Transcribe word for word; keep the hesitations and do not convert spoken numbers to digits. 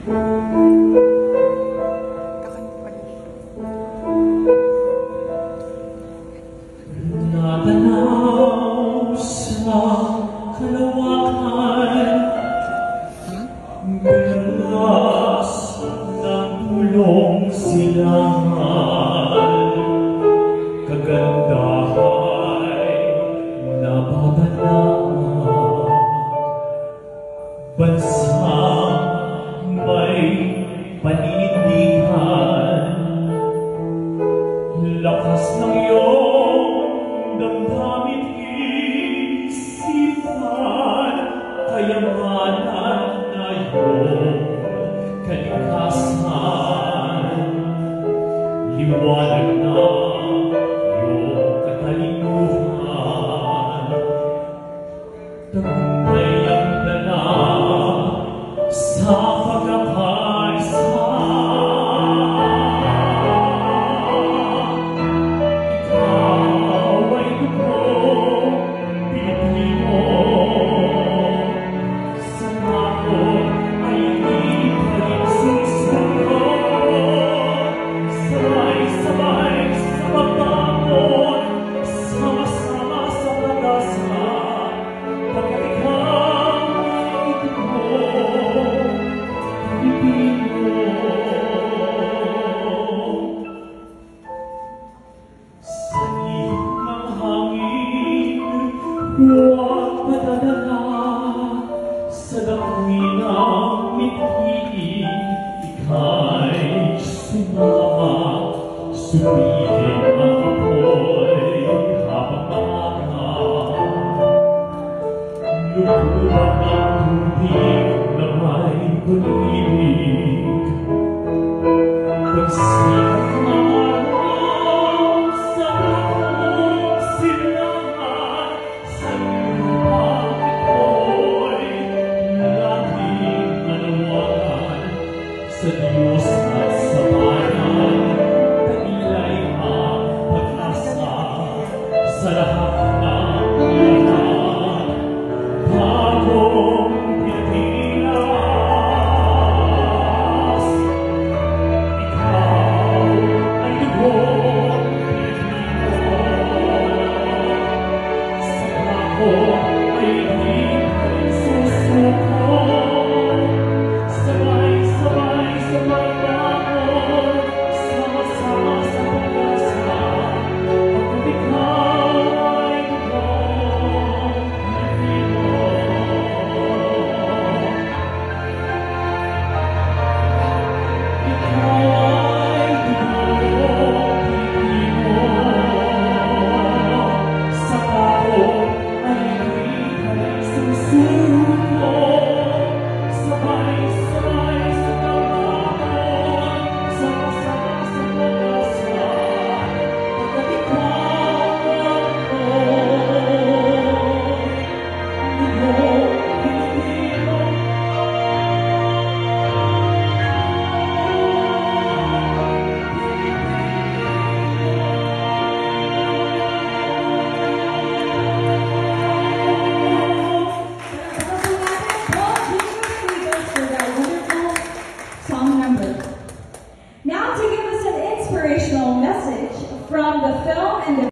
Natanaw sa kalawakan, belas ng tulong silangan, kagandahay nababanaan, bansang may panindihan, lakas ng iyong damdamin isipan, kayamanan na iyong kalikasan, liwanag na iyong katalinuhan, tagumpay ang dala sa pagkakaisa. Ikaw ay dugong Pilipino, sa takot ay di pa rin susuko, sabay-sabay sa pagbangon, sama-sama sa pag-asa, pagkat ikaw ay dugong Pilipino. Sa ihip ng hangin, huwag padadala, sa damuin ng mithiin, ika'y sumama, subihin ang apoy habang maaga. Lubuan ang tubig na may pag-ibig,